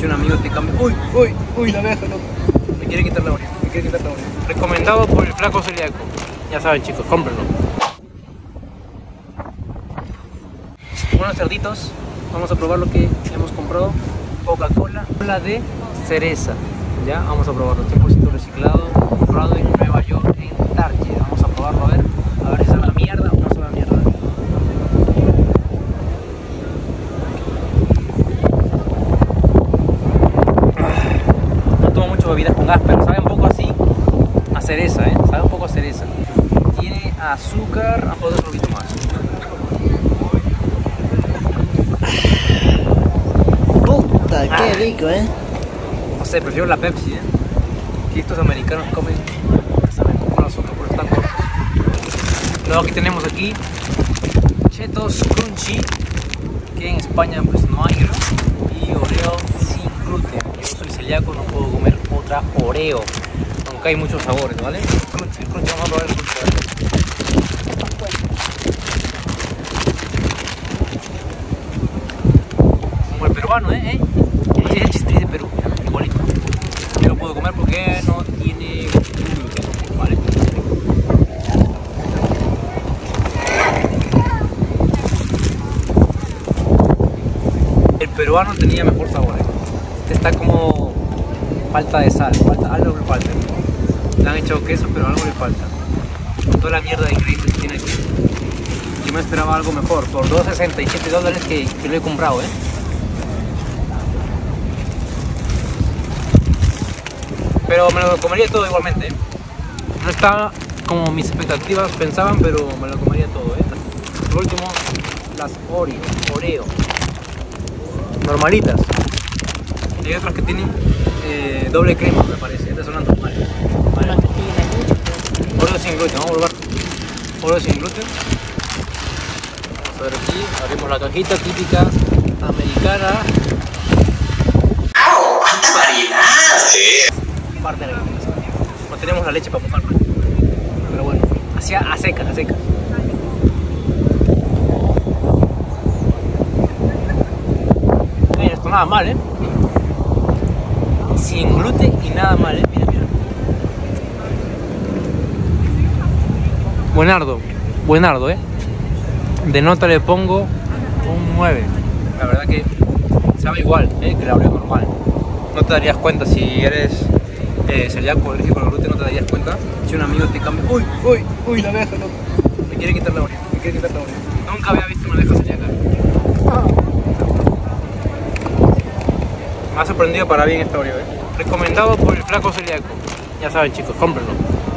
Si un amigo te cambia. Uy, la abeja, loco. Me quiere quitar la orilla, Recomendado por el flaco celíaco. Ya saben, chicos, cómprenlo. Buenos cerditos. Vamos a probar lo que hemos comprado. Coca-Cola, cola de cereza. Ya, vamos a probarlo. 100% reciclado, comprado en Nueva York, en Target. Vamos a probarlo a ver si sabe la mierda o no sabe la mierda. No tomo muchas bebidas con gas, pero sabe un poco así a cereza, sabe un poco a cereza. Tiene azúcar, otro poquito más. Puta, qué rico, No sé, prefiero la Pepsi, Que estos americanos comen, saben con azúcar, pero están cortos. Luego tenemos aquí Cheetos Crunchy, que en España pues no hay, y Oreo sin gluten. Yo soy celíaco, no puedo comer otra Oreo, aunque hay muchos sabores, ¿vale? Crunchy, vamos a probar el crunchy. Como el peruano, Es el chiste de Perú, igualito. Yo lo puedo comer porque no tiene gluten, ¿vale? El peruano tenía mejor sabor, Este está como falta de sal, algo le falta. Le han hecho queso, pero algo le falta. Con toda la mierda de ingredientes que tiene aquí. Yo me esperaba algo mejor, por $2.67 que lo he comprado, Pero me lo comería todo igualmente, No estaba como mis expectativas pensaban, pero me lo comería todo, Por último, las Oreo. Normalitas. Y hay otras que tienen doble crema, me parece. Estas son las normales. Vale. Oreo sin gluten, vamos a probar. Oreo sin gluten. Vamos a ver aquí, abrimos la cajita típica americana. ¡Au! ¡Cuánta variedad! Parte de la gallina. No tenemos la leche para mojar, pero bueno, así a seca. Mira, esto nada mal, Sin gluten y nada mal, Mira. Buenardo, De nota le pongo un 9. La verdad que sabe igual, que la Oreo normal. No te darías cuenta si eres celíaco o alérgico al gluten, no te darías cuenta. Si un amigo te cambia. Uy, la abeja, loco. Me quiere quitar la Oreo, Nunca había visto una abeja celíaca. Me ha sorprendido para bien esta Oreo, Recomendado por el flaco celíaco. Ya saben, chicos, cómprenlo.